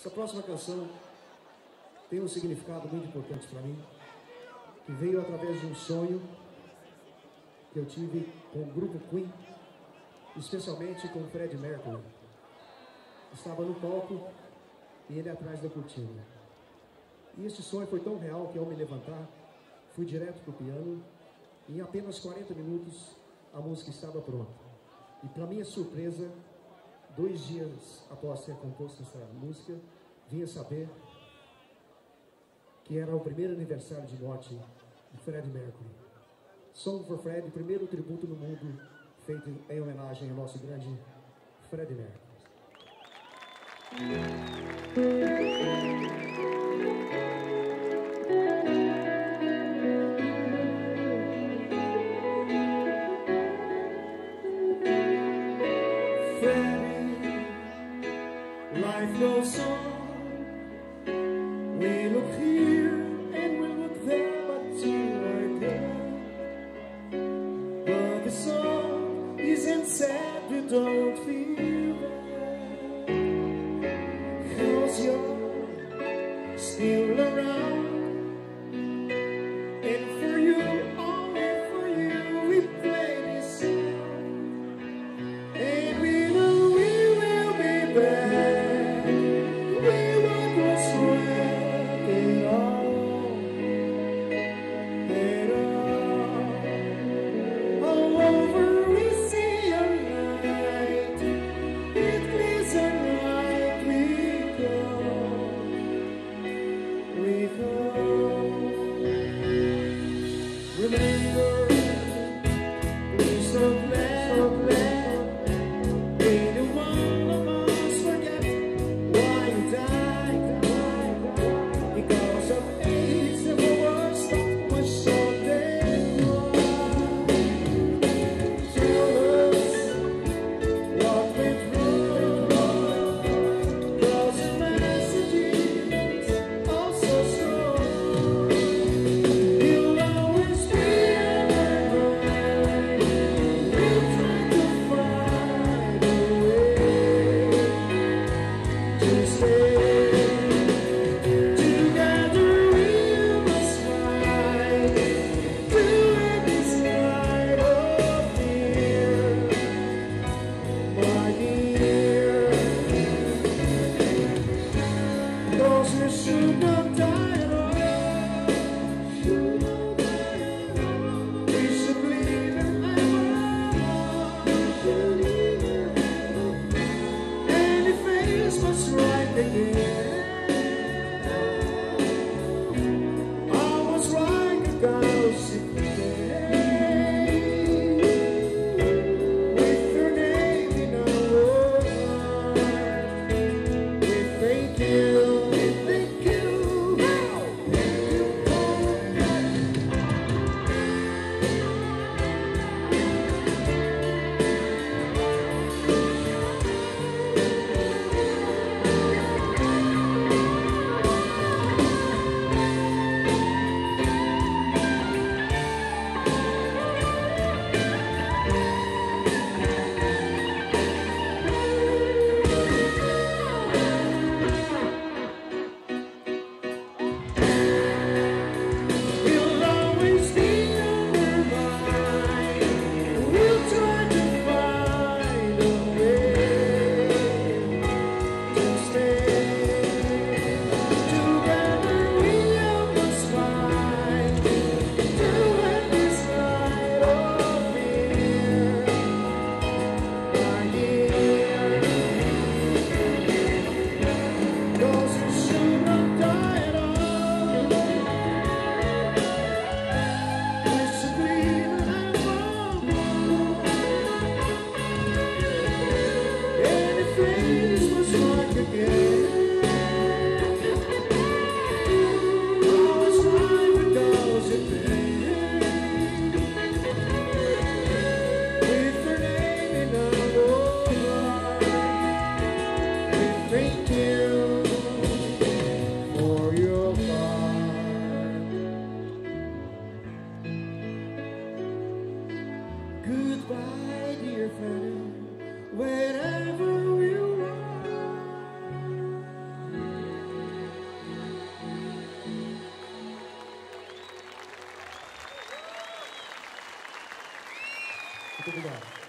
Essa próxima canção tem um significado muito importante para mim, que veio através de um sonho que eu tive com o grupo Queen, especialmente com o Freddie Mercury. Estava no palco e ele atrás da cortina. E este sonho foi tão real que, ao me levantar, fui direto para o piano e em apenas 40 minutos a música estava pronta. E para minha surpresa, 2 dias após ter composto essa música, vim a saber que era o primeiro aniversário de morte de Freddie Mercury. Song for Freddie, primeiro tributo no mundo feito em homenagem ao nosso grande Freddie Mercury. Life goes on. We look here and we look there, but you are gone. But the song isn't sad, you don't feel bad, 'cause you're still around. And for you, only for you, we play this song. And we know we will be back. Remember, we're so glad, ain't one of us forget why you died, because of AIDS and the world stopped was so dead. Tell us what went wrong, 'cause the message is all so strong. You'll always be should not die at all. We should believe in love. And if face was right again, I was right because it began with your name in our heart. We thank you. Thank you for your part. Goodbye, dear friend, wherever you are. Muito obrigado.